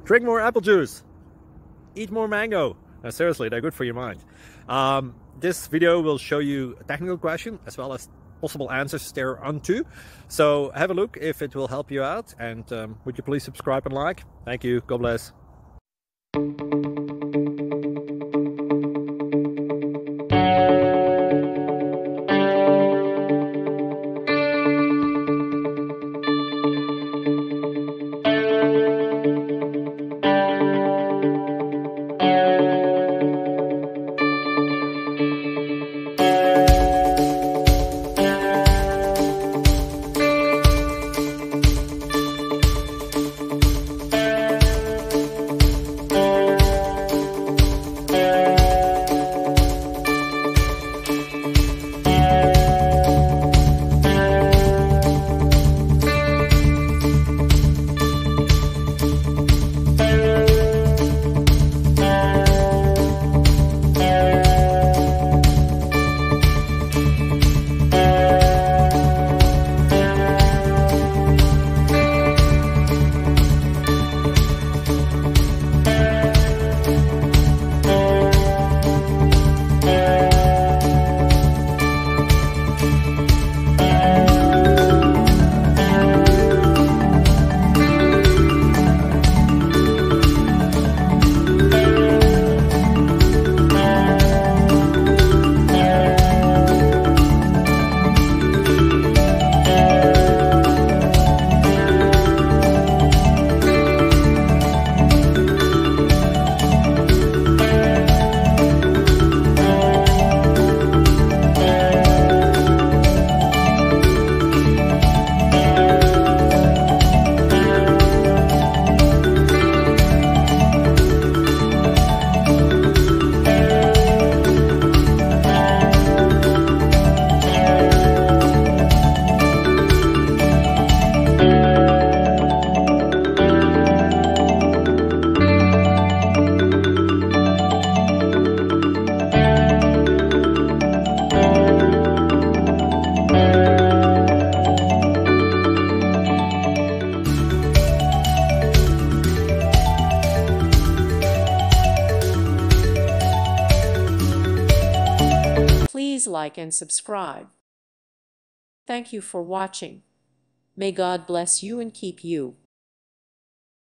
Drink more apple juice. Eat more mango. Seriously, they're good for your mind. This video will show you a technical question as well as possible answers thereunto. So have a look if it will help you out, and would you please subscribe and like? Thank you. God bless. Please like and subscribe. Thank you for watching. May God bless you and keep you.